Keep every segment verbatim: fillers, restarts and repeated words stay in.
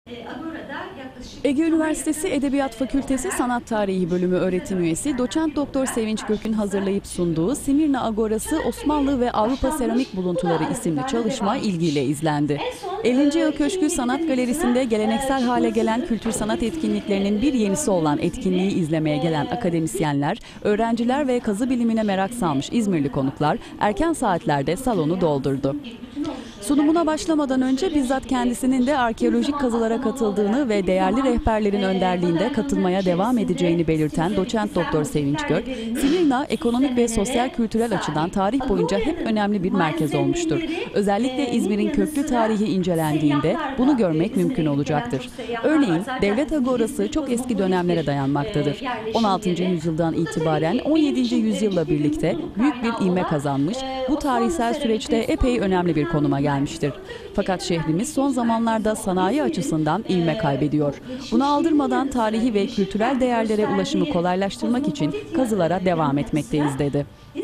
Ege Üniversitesi Edebiyat Fakültesi Sanat Tarihi Bölümü öğretim üyesi Doçent Doktor Sevinç Gök'ün hazırlayıp sunduğu Simirna Agorası Osmanlı ve Avrupa Seramik Buluntuları isimli çalışma ilgiyle izlendi. ellinci Yıl Köşkü Sanat Galerisi'nde geleneksel hale gelen kültür sanat etkinliklerinin bir yenisi olan etkinliği izlemeye gelen akademisyenler, öğrenciler ve kazı bilimine merak salmış İzmirli konuklar erken saatlerde salonu doldurdu. Sunumuna başlamadan önce bizzat kendisinin de arkeolojik kazılara katıldığını ve değerli rehberlerin önderliğinde katılmaya devam edeceğini belirten Doçent Doktor Sevinç Gök, Simirna ekonomik ve sosyal kültürel açıdan tarih boyunca hep önemli bir merkez olmuştur. Özellikle İzmir'in köklü tarihi incelendiğinde bunu görmek mümkün olacaktır. Örneğin Devlet Agorası çok eski dönemlere dayanmaktadır. on altıncı yüzyıldan itibaren on yedinci yüzyılla birlikte büyük bir ivme kazanmış, bu tarihsel süreçte epey önemli bir konuma gelmiştir. Fakat şehrimiz son zamanlarda sanayi açısından ivme kaybediyor. Bunu aldırmadan tarihi ve kültürel değerlere ulaşımı kolaylaştırmak için kazılara devam etmekteyiz dedi.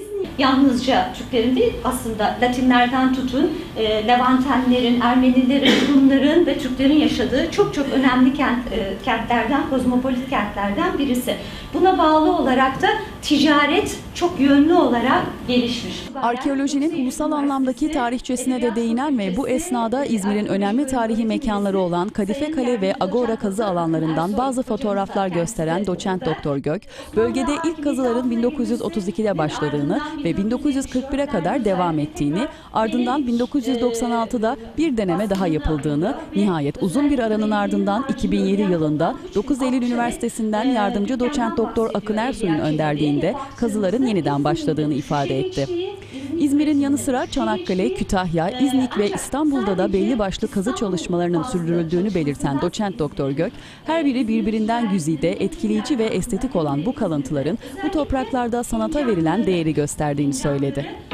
Yalnızca Türklerin değil, aslında Latinlerden tutun, e, Levantenlerin, Ermenilerin, Rumların ve Türklerin yaşadığı çok çok önemli kent, e, kentlerden, kozmopolit kentlerden birisi. Buna bağlı olarak da ticaret çok yönlü olarak gelişmiş. Arkeolojinin ulusal anlamdaki tarihçesine de değinen ve bu esnada İzmir'in önemli tarihi mekanları olan Kadife Kale ve Agora kazı alanlarından bazı fotoğraflar gösteren Doçent Doktor Gök, bölgede ilk kazıların bin dokuz yüz otuz ikide başladığını ve bin dokuz yüz kırk bire kadar devam ettiğini, ardından bin dokuz yüz doksan altıda bir deneme daha yapıldığını, nihayet uzun bir aranın ardından iki bin yedi yılında dokuz Eylül Üniversitesi'nden yardımcı doçent doktor Akın Ersoy'un önderliğinde kazıların yeniden başladığını ifade etti. İzmir'in yanı sıra Çanakkale, Kütahya, İznik ve İstanbul'da da belli başlı kazı çalışmalarının sürdürüldüğünü belirten Doçent Doktor Gök, her biri birbirinden güzide, etkileyici ve estetik olan bu kalıntıların bu topraklarda sanata verilen değeri gösterdiğini söyledi.